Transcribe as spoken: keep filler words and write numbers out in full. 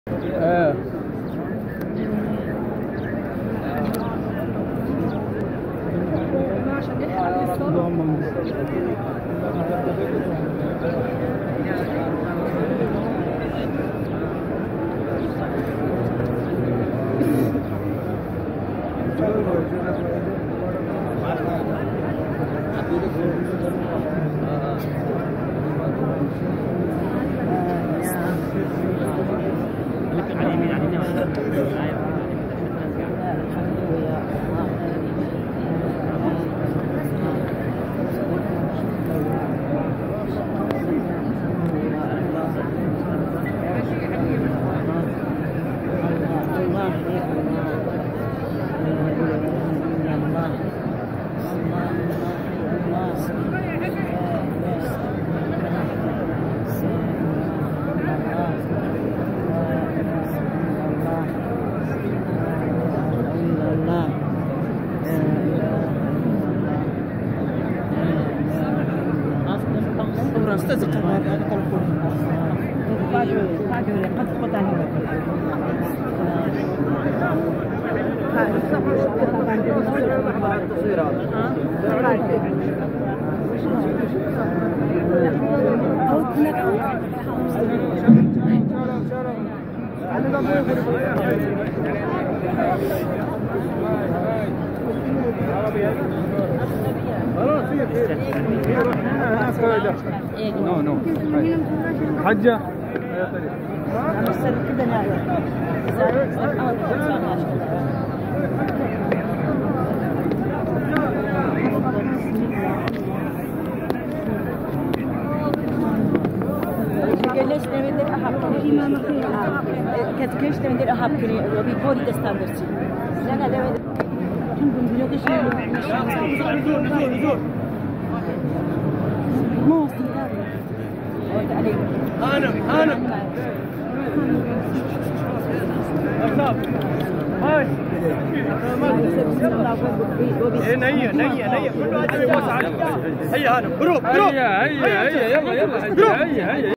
اه عشان نلحق نو نو حجة ليش نمدر أحب كتكش نمدر أحب كني وبي بوري دستاندرسي لأن هذا تنقل بلوكش ما وصل عليك هانم هانم هاي نية نية نية هيا هانم بروح بروح هيا هيا هيا يلا يلا هيا هيا